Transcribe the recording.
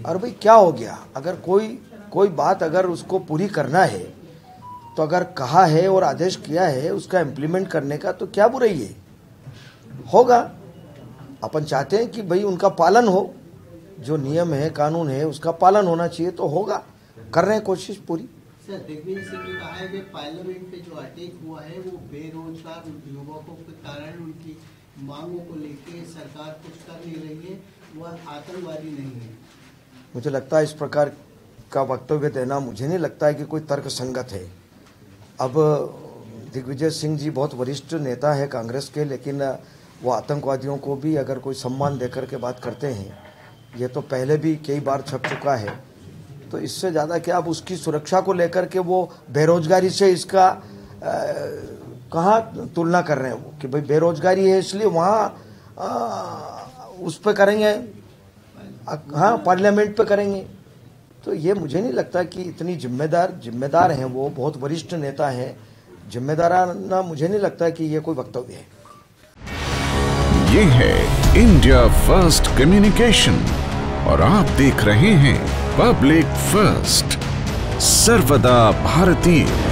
और भाई क्या हो गया, अगर कोई बात अगर उसको पूरी करना है तो अगर कहा है और आदेश किया है उसका इम्प्लीमेंट करने का, तो क्या बुराई है, होगा। अपन चाहते हैं कि भाई उनका पालन हो, जो नियम है कानून है उसका पालन होना चाहिए, तो होगा, कर रहे हैं कोशिश पूरी। सर, दिग्विजय सिंह ने कहा है कि पार्लियामेंट पे जो अटैक हुआ है वो बेरोजगार युवकों के कारण उनकी मांगों को लेके सरकार कुछ कर नहीं रही है, वह आतंकवादी नहीं है। मुझे लगता है इस प्रकार का वक्तव्य देना, मुझे नहीं लगता है कि कोई तर्क संगत है। अब दिग्विजय सिंह जी बहुत वरिष्ठ नेता है कांग्रेस के, लेकिन वो आतंकवादियों को भी अगर कोई सम्मान देकर के बात करते हैं, ये तो पहले भी कई बार छप चुका है। तो इससे ज़्यादा क्या आप उसकी सुरक्षा को लेकर के वो बेरोजगारी से इसका कहाँ तुलना कर रहे हैं वो, कि भाई बेरोजगारी है इसलिए वहाँ उस पर करेंगे, हाँ पार्लियामेंट पे करेंगे। तो ये मुझे नहीं लगता कि इतनी जिम्मेदार हैं, वो बहुत वरिष्ठ नेता हैं, जिम्मेदाराना मुझे नहीं लगता कि ये कोई वक्तव्य है। ये है इंडिया फर्स्ट कम्युनिकेशन और आप देख रहे हैं पब्लिक फर्स्ट, सर्वदा भारतीय।